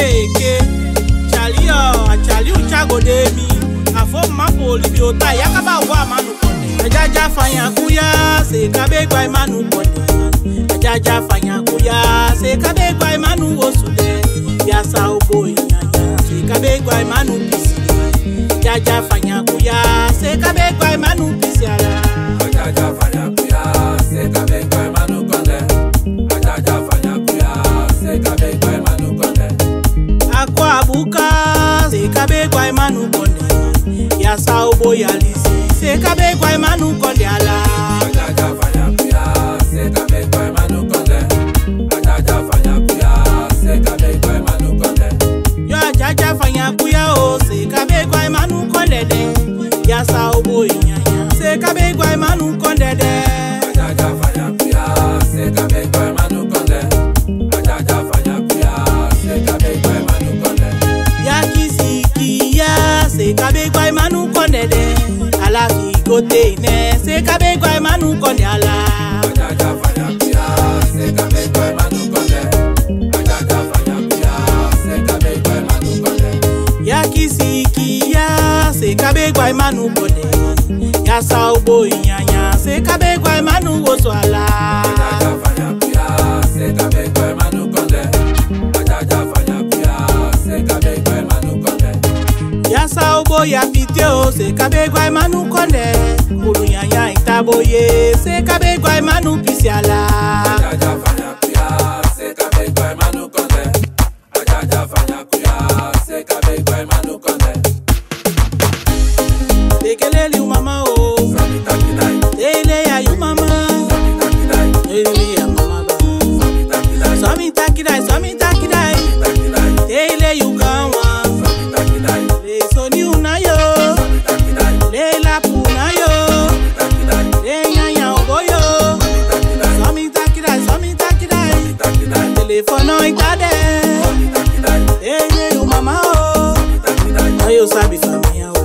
Eke Chali uchago de mi afo mapo libi ota yakaba wa manu konde ajaja fanya kuya se kabe gwa manu konde ajaja fanya kuya se kabe gwa manu wosude ya sa obo inyanya se kabe gwa manu pisi ajaja fanya kuya se kabe gwa manu pisi ala ajaja fanya kuya se kabe gwa manu konde ajaja fanya kuya se kabe gwa manu konde akwa abuka se kabe gwa manu konde ya sa obo ya lisi se kabe gwa manu konde ala ajaja fanya kuya se kabe gwa manu konde ajaja fanya kuya se kabe gwa manu konde yo ajaja fanya kuya o se kabe gwa manu konde de ya sa obo inyanya se kabe gwa manu konde de ajaja fanya kuya se kabe gwa manu konde ajaja fanya kuya se kabe gwa manu konde ya kisiki ya se kabe gwa manu konde de ala fi gote ne se kabe gwa manu konde ala ajaja fanya kuya se kabe gwa manu konde ajaja fanya kuya se kabe gwa manu konde ya kisiki ya se kabe gwa manu konde ya sa obo inyanya se kabe gwa manu woso ala ajaja fanya kuya se kabe gwa manu konde ajaja fanya kuya se kabe gwa manu konde ya sa obo ya fitio se kabe gwa manu konde ulunyanya itaboye se kabe gwa manu pisi ala ajaja fanya kuya se kabe gwa manu konde ajaja fanya kuya se kabe gwa manu konde bekeleli umama o samita kidai tele ya yu mama samita kidai tele ya mama ba samita kidai samita kidai kidai tele yu kanwa samita kidai le soni unayo samita kidai le lapu unayo samita kidai le nyanya oboyo samita kidai samita kidai samita kidai telefono itade samita kidai tele yu mama o samita kidai ayo sabi famia o